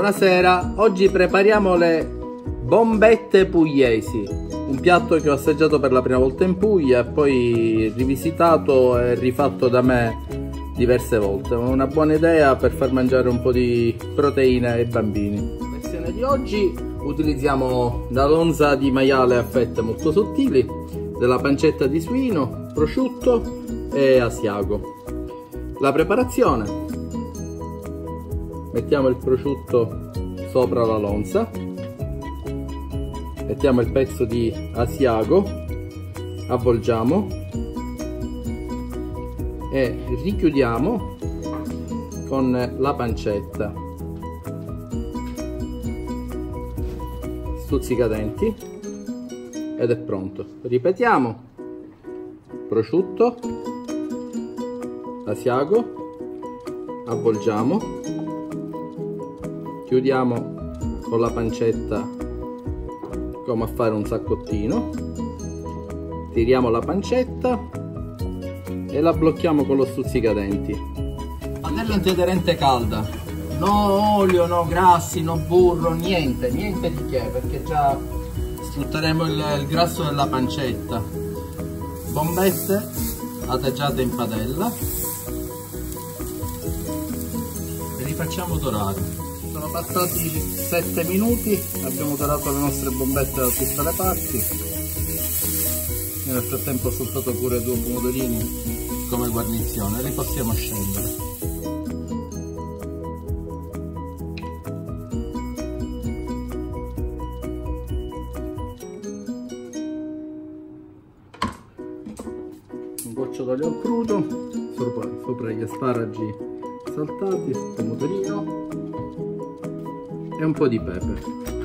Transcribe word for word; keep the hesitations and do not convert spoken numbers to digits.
Buonasera, oggi prepariamo le bombette pugliesi, un piatto che ho assaggiato per la prima volta in Puglia e poi rivisitato e rifatto da me diverse volte. Una buona idea per far mangiare un po' di proteine ai bambini. Nella versione di oggi utilizziamo la lonza di maiale a fette molto sottili, della pancetta di suino, prosciutto e asiago. La preparazione: mettiamo il prosciutto sopra la lonza, mettiamo il pezzo di asiago, avvolgiamo e richiudiamo con la pancetta, stuzzicadenti, ed è pronto. Ripetiamo: prosciutto, asiago, avvolgiamo, chiudiamo con la pancetta come a fare un saccottino, tiriamo la pancetta e la blocchiamo con lo stuzzicadenti. Padella antiaderente calda, no olio, no grassi, no burro, niente, niente di che, perché già sfrutteremo il, il grasso della pancetta. Bombette adaggiate in padella e li facciamo dorare. Sono passati sette minuti, abbiamo dorato le nostre bombette da tutte le parti. Io nel frattempo ho saltato pure due pomodorini come guarnizione, li possiamo scendere. Un goccio d'olio al crudo, sopra, sopra gli asparagi saltati, pomodorino e un po' di pepe.